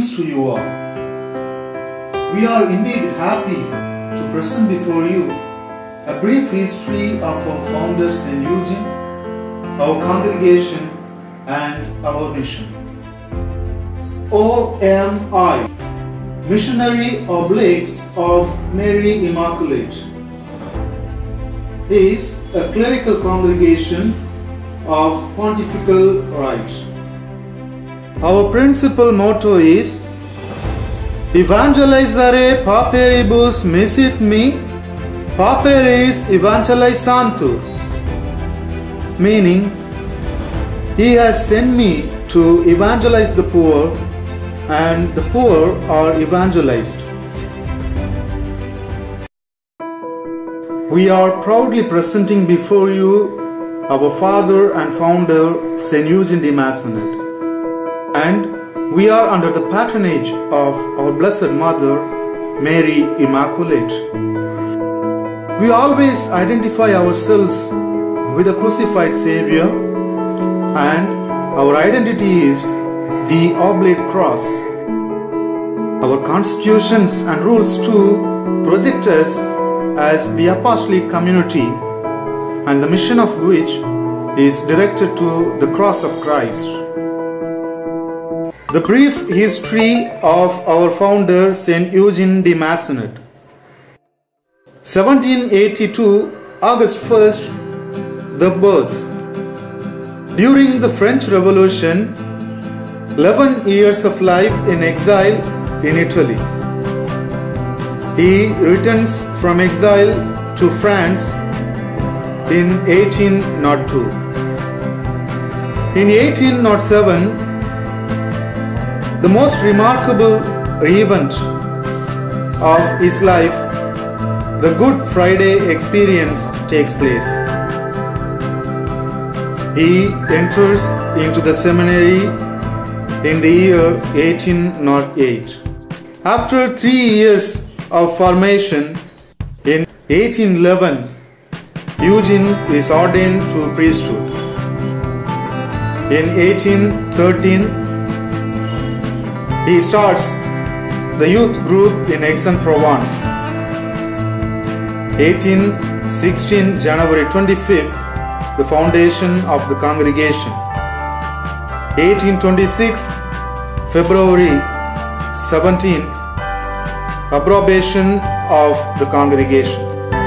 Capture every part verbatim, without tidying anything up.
Greetings to you all. We are indeed happy to present before you a brief history of our founder Saint Eugene, our congregation and our mission. O M I, Missionary Oblates of Mary Immaculate, is a clerical congregation of pontifical right. Our principal motto is Evangelizare pauperibus misit me, pauperis evangelizantur, meaning He has sent me to evangelize the poor, and the poor are evangelized. We are proudly presenting before you our father and founder Saint Eugene de Maisonnette, and we are under the patronage of our Blessed Mother Mary Immaculate. We always identify ourselves with the crucified Savior, and our identity is the oblate cross. Our constitutions and rules too project us as the apostolic community, and the mission of which is directed to the cross of Christ. The brief history of our founder Saint Eugene de Maisonnette. seventeen eighty-two, August first, the birth. During the French Revolution, eleven years of life in exile in Italy. He returns from exile to France in eighteen oh two. In eighteen oh seven, the most remarkable event of his life, the Good Friday experience, takes place. He enters into the seminary in the year eighteen oh eight. After three years of formation, in eighteen eleven, Eugene is ordained to priesthood. In eighteen thirteen, he starts the youth group in Aix-en-Provence. eighteen sixteen, January twenty-fifth, the foundation of the congregation. eighteen twenty-six, February seventeenth, approbation of the congregation.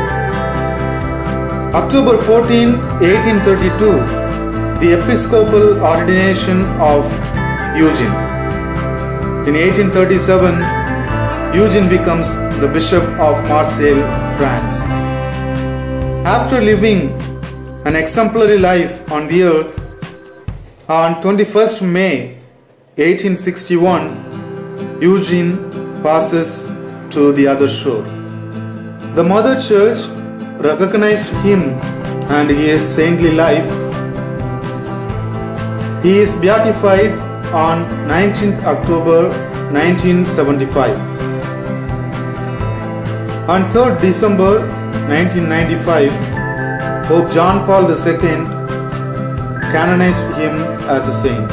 October fourteenth, eighteen thirty-two, the episcopal ordination of Eugene. In eighteen thirty-seven, Eugene becomes the Bishop of Marseille, France. After living an exemplary life on the earth, on twenty-first May eighteen sixty-one, Eugene passes to the other shore. The Mother Church recognized him and his saintly life. He is beatified on nineteenth October nineteen seventy-five. On third December nineteen ninety-five, Pope John Paul the Second canonized him as a saint.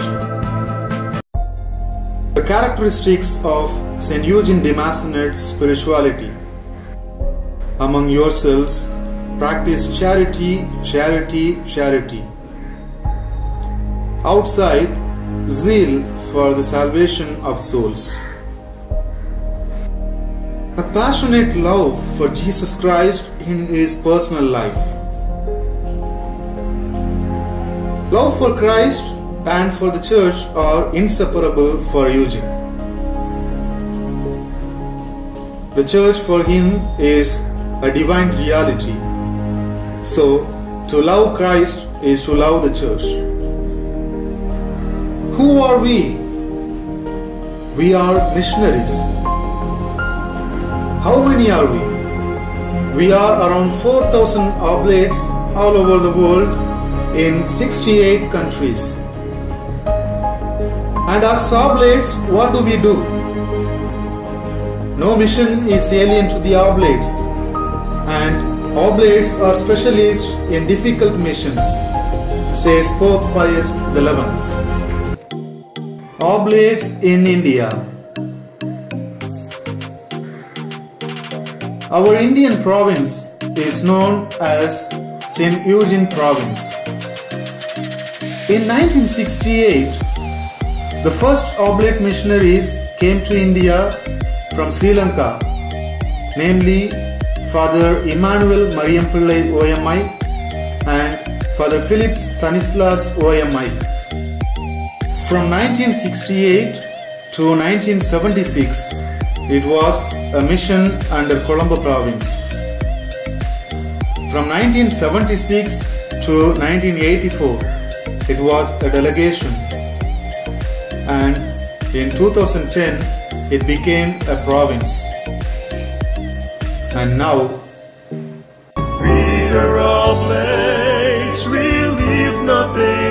The characteristics of Saint Eugene de Maisonnette's spirituality. Among yourselves, practice charity, charity, charity. Outside, zeal for the salvation of souls. A passionate love for Jesus Christ in his personal life. Love for Christ and for the Church are inseparable for Eugene. The Church for him is a divine reality. So, to love Christ is to love the Church. Who are we? We are missionaries. How many are we? We are around four thousand oblates all over the world in sixty-eight countries. And as oblates, what do we do? No mission is alien to the oblates, and oblates are specialists in difficult missions, says Pope Pius the eleventh. Oblates in India. Our Indian province is known as Saint Eugene Province. In nineteen sixty-eight, the first oblate missionaries came to India from Sri Lanka, namely Father Emmanuel Mariampillai O M I and Father Philip Stanislas O M I. From nineteen sixty-eight to nineteen seventy-six, it was a mission under Colombo province. From nineteen seventy-six to nineteen eighty-four, it was a delegation, and in two thousand ten, it became a province. And now, we are oblates, we leave nothing